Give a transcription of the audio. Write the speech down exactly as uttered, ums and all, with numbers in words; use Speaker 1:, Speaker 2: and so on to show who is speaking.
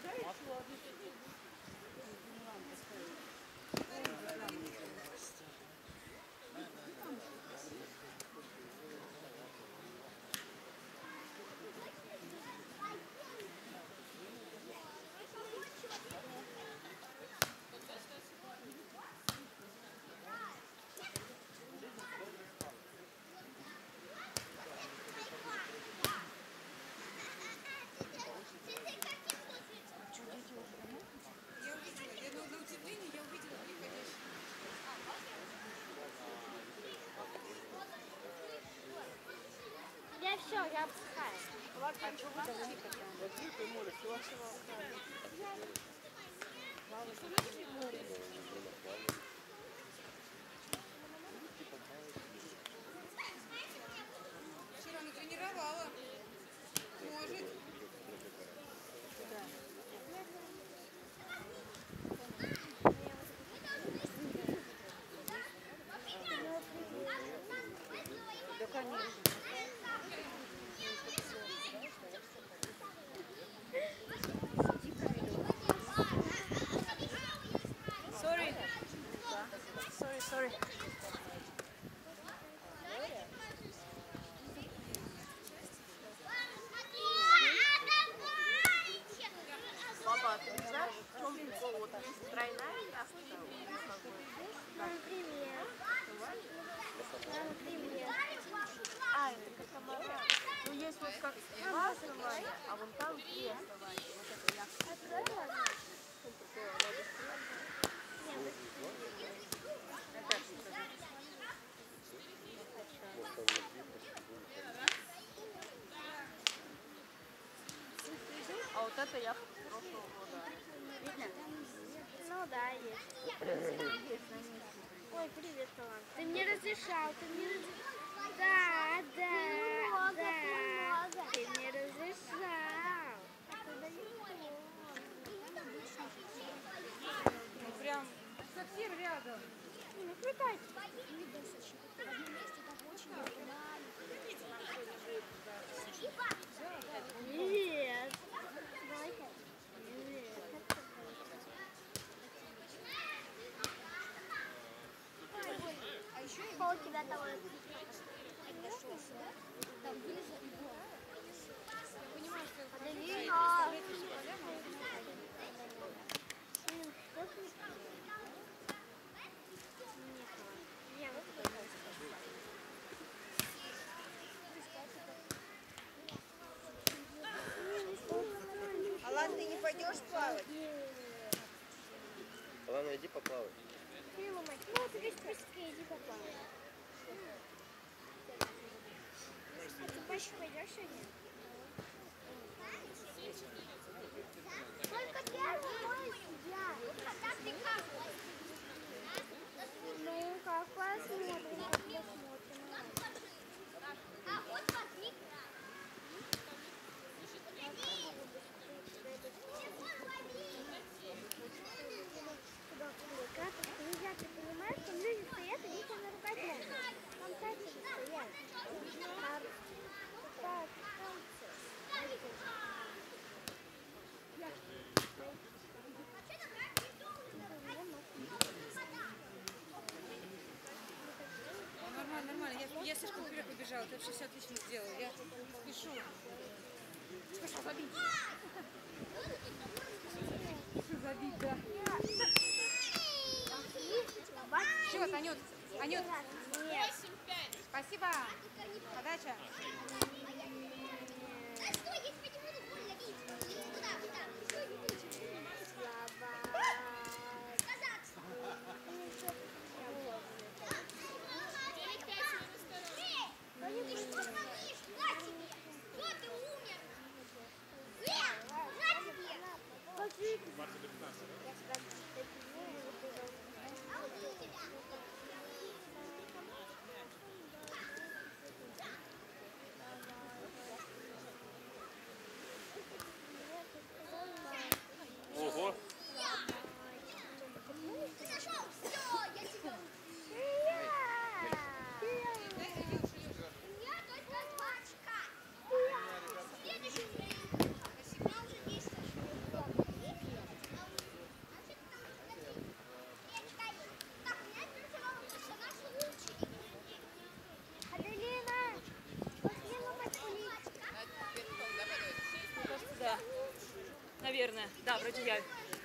Speaker 1: Я все, я отдыхаю.
Speaker 2: Открытое море, все.
Speaker 3: Вчера натренировала. Может.
Speaker 4: Да, конечно.
Speaker 3: Sorry. Sorry, sorry.
Speaker 4: Папа, ты не знаешь, в чем прикол? Вот есть тройная яхта.
Speaker 1: Мама, привет. Мама, привет.
Speaker 4: А, это катамаран. Ну, есть вот как два основания, а вон там три основания. Вот это яхта.
Speaker 1: Открой ладно.
Speaker 4: А вот это яхта прошлого года. Видно?
Speaker 1: Ну да, есть. Ой, привет, Талант. Ты мне разрешал, ты мне разрешал. Да, да, да. Ты мне разрешал.
Speaker 3: Ну прям совсем рядом.
Speaker 1: Не хватайте. Нет.
Speaker 5: А еще
Speaker 1: Пол тебя того.
Speaker 5: дошел сюда, там вылезла игла.
Speaker 3: Я понимаю, что это
Speaker 1: Подожди,
Speaker 5: Алан, ты не пойдешь плавать?
Speaker 2: Ладно, иди поплавай.
Speaker 1: Ну, ты без пески, иди поплавай. А ты больше пойдешь сегодня? Только первый мой судья. Ну, как посмотрим, как посмотрим.
Speaker 5: А вот возник.
Speaker 1: Нельзя, ты понимаешь, что люди стоят, и дети на руках могут. Там танцы стоят. Так,
Speaker 3: нормально, нормально. Я, я слишком вперед побежала. Ты вообще все отлично сделала. Я спешу. Спешу забить. Спешу забить, да. Счет, Анют. Анют.
Speaker 1: нет.
Speaker 3: Спасибо. Подача.
Speaker 5: А что, я тебя не буду больно бить? Иди туда, туда. Что, не будешь?
Speaker 1: Слабо.
Speaker 5: Казаться. Эй, ты что творишь? На тебе! Что ты умер? Эй, на тебе! А вот и у тебя.
Speaker 2: Ого!
Speaker 5: Ты нашел? Все, я тебя... У меня только два очка. Следующий. У меня уже есть очко.
Speaker 3: Да, вроде я.